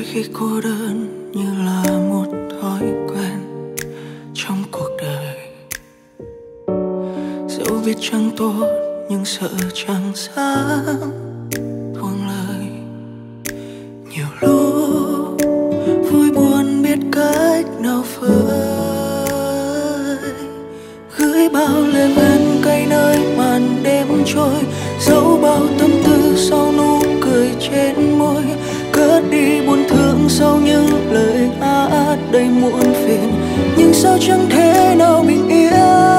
khi cô đơn như là một thói quen trong cuộc đời. Dẫu biết chẳng tốt nhưng sợ chẳng dám buông lời. Nhiều lúc vui buồn biết cách nào phơi, gửi bao lời ngân cay nơi màn đêm trôi. Dẫu bao tâm tư sau nụ cười trên môi, cất đi buồn thương sau những lời hát đầy muộn phiền. Nhưng sao chẳng thể nào bình yên,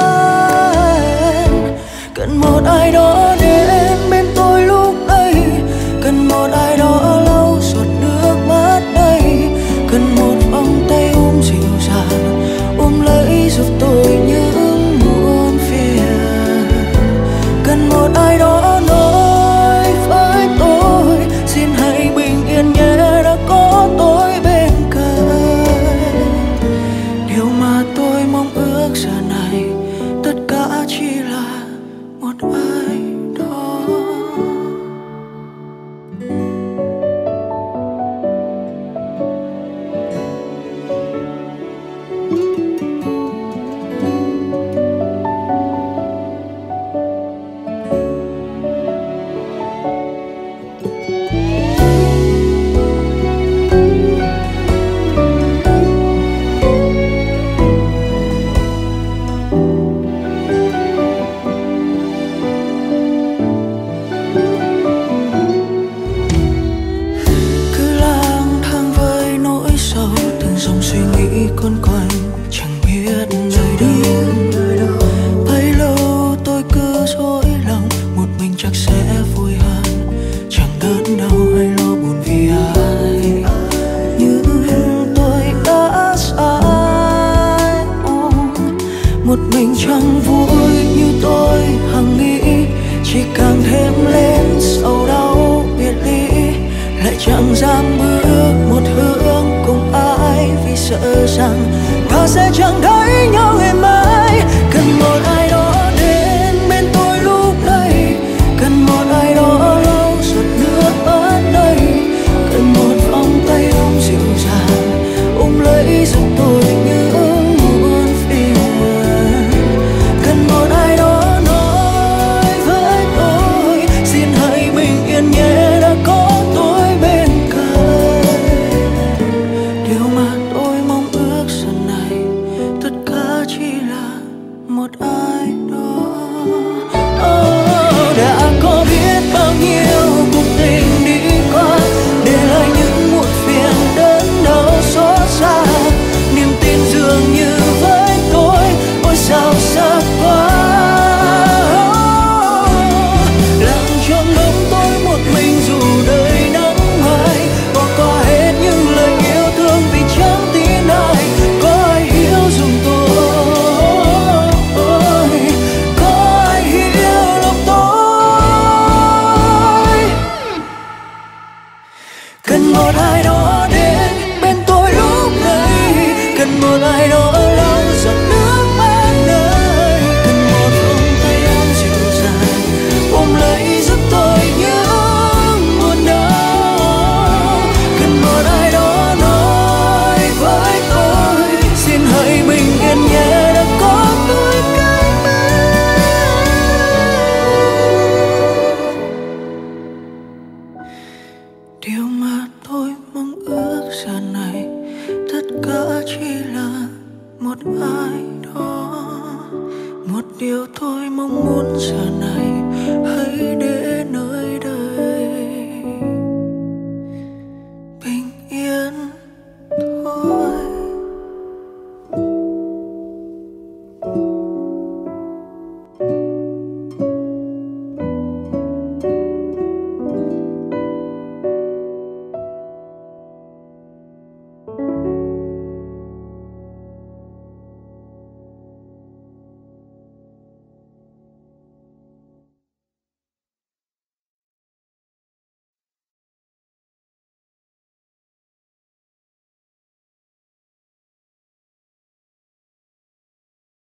cần một ai đó đến bên tôi lúc ấy, cần một ai đó lau giọt nước mắt đây, cần một vòng tay ôm dịu dàng ôm lấy giúp tôi những muộn phiền. Cần một ai đó nói với tôi xin hãy bình yên nhé, đã có tôi bên cạnh. Điều mà tôi mong ước giờ này tất cả chỉ là một ai đó. Con quanh chẳng biết nơi đâu, bấy lâu tôi cứ dối lòng một mình chắc sẽ vui hơn, chẳng đớn đau hay lo buồn vì ai. Nhưng tôi đã sai, một mình chẳng vui như tôi hằng nghĩ, chỉ càng thêm lên sầu đau biệt ly. Lại chẳng dám bước một hướng cùng ai vì sợ rằng ta sẽ chẳng thấy nhau ngày mai. Cần một ai đó đến bên tôi lúc này, cần một ai đó lau giọt nước mắt đây, cần một vòng tay ôm dịu dàng ôm lấy giúp tôi những muộn phiền. Cần một ai đó nói với tôi xin hãy bình yên nhé, đã có tôi bên cạnh. Điều mà tôi mong ước giờ này tất cả chỉ là một ai đó. Đã có biết bao nhiêu cuộc tình đi qua, để lại những muộn phiền đớn đau xót xa. Niềm tin dường như với tôi ôi sao xa quá. Làm cho ngóng tôi một mình dù đời nắng mai, bỏ qua hết những lời yêu thương vì chẳng tin ai. Có ai hiểu dùng tôi, có ai hiểu lòng tôi. Cần một ai đó đến bên tôi lúc này, cần một ai đó lau giọt nước mắt nơi, cần một vòng tay ôm dịu dàng ôm lấy giúp tôi những buồn đau. Cần một ai đó nói với tôi xin hãy bình yên nhé, đã có tôi cạnh bên. Điều mà tôi mong ước giờ này tất cả chỉ là một ai đó. Một điều tôi mong muốn giờ này hãy đến